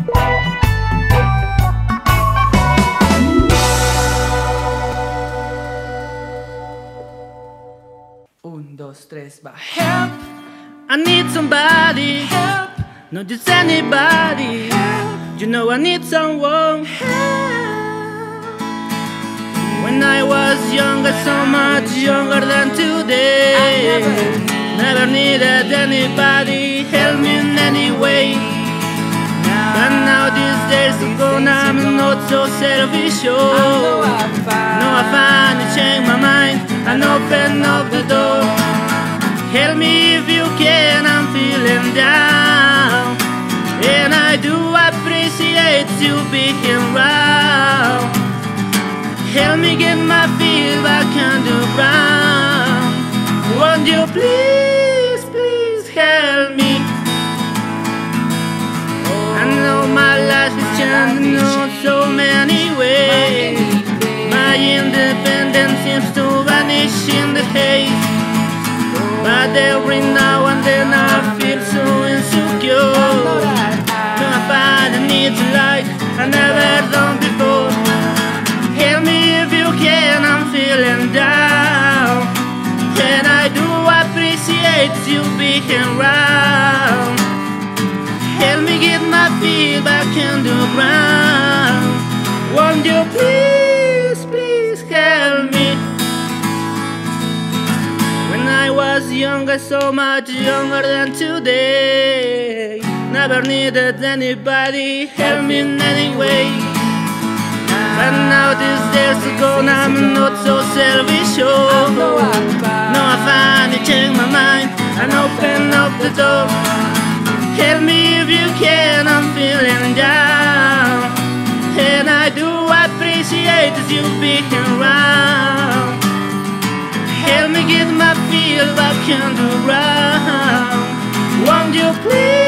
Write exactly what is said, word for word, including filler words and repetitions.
Un, dos, tres, va. Help, I need somebody. Help, not just anybody. Help, you know I need someone. Help. When I was younger, so much younger than today, I never, never needed anybody help me in any way. Now, but now these days are gone, I'm not so selfish. Oh, no, I finally changed my mind and open up the door. Help me if you can, I'm feeling down, and I do appreciate you being around. Help me get my feet back on the ground. Won't you please, please help me? I know my life is changing in so many ways. My independence seems to vanish in the haze, but every now and then I feel so insecure. My body needs a light I never done before. Help me if you can, I'm feeling down, and I do appreciate you being around. Help me get my feet back on the ground. Won't you please, please help me? When I was younger, so much younger than today, never needed anybody help me in any way. But now these days are gone, I'm not so selfish. Oh, no, I finally changed my mind and open up the door. Help me if you can, I'm feeling down, and I do appreciate you being around. Help me get my feet back on the ground. Won't you please?